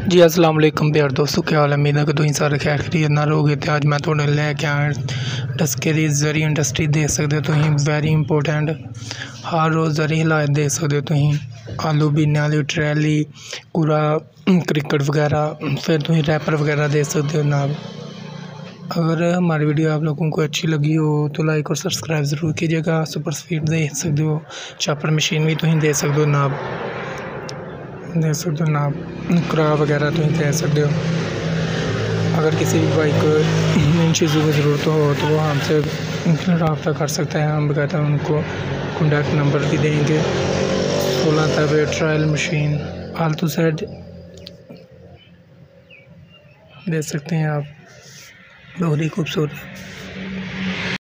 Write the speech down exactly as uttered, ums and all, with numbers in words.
जी अस्सलाम वालेकुम प्यार दोस्तों, क्या हाल है। उम्मीद है कि तुम सारे खैर खैरियत नाल होगे। ते अज मैं थोड़े लैके आया डस्के दी जरी इंडस्ट्री देख सकते हो तुम, वैरी इंपोर्टेंट। हर रोज़ जरी हिलायत देख सकते हो तुम, आलू बीनने वाली ट्रैली, पूरा क्रिकेट वगैरह, फिर तुम रैपर वगैरह देख सकते हो जनाब। अगर हमारी वीडियो आप लोगों को अच्छी लगी हो तो लाइक और सब्सक्राइब ज़रूर कीजिएगा। सुपर स्पीड देख सकते हो, चॉपर मशीन भी तुम देख सकते हो जनाब, देख सकते हो जनाब, क्रा वगैरह तुम देख सकते हो। अगर किसी भी बाइक को इन चीज़ों की ज़रूरत हो तो वो हमसे रब्ता कर सकते हैं। हम कहते हैं उनको कॉन्टैक्ट नंबर भी देंगे। सोलह तब ट्रायल मशीन आलतू सेट देख सकते हैं आप, बहुत ही खूबसूरत।